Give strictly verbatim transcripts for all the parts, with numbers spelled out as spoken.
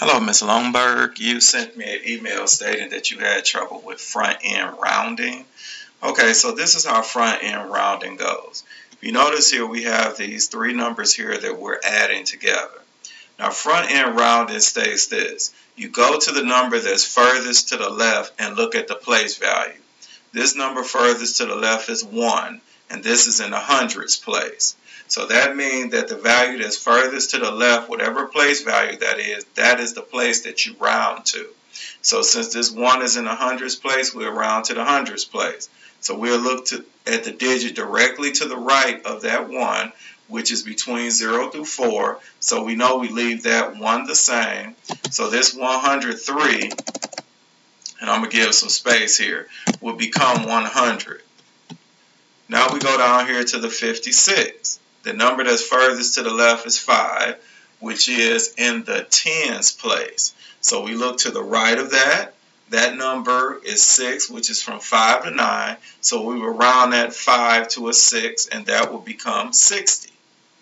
Hello, Miz Longberg. You sent me an email stating that you had trouble with front-end rounding. Okay, so this is how front-end rounding goes. If you notice here, we have these three numbers here that we're adding together. Now, front-end rounding states this. You go to the number that's furthest to the left and look at the place value. This number furthest to the left is one, and this is in the hundreds place. So that means that the value that's furthest to the left, whatever place value that is, that is the place that you round to. So since this one is in the hundreds place, we'll round to the hundreds place. So we'll look to, at the digit directly to the right of that one, which is between zero through four. So we know we leave that one the same. So this one hundred three, and I'm going to give some space here, will become one hundred. Now we go down here to the fifty-six. The number that's furthest to the left is five, which is in the tens place. So we look to the right of that. That number is six, which is from five to nine. So we will round that five to a six, and that will become sixty.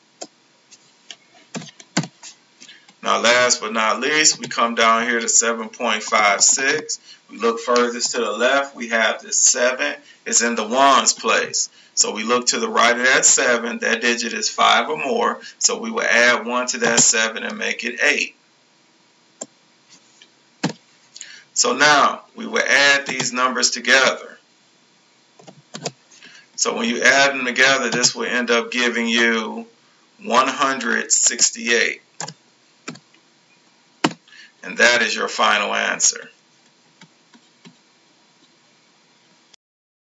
Now last but not least, we come down here to seven point five six. We look furthest to the left. We have this seven. It's in the ones place. So we look to the right of that seven. That digit is five or more. So we will add one to that seven and make it eight. So now we will add these numbers together. So when you add them together, this will end up giving you one hundred sixty-eight. And that is your final answer.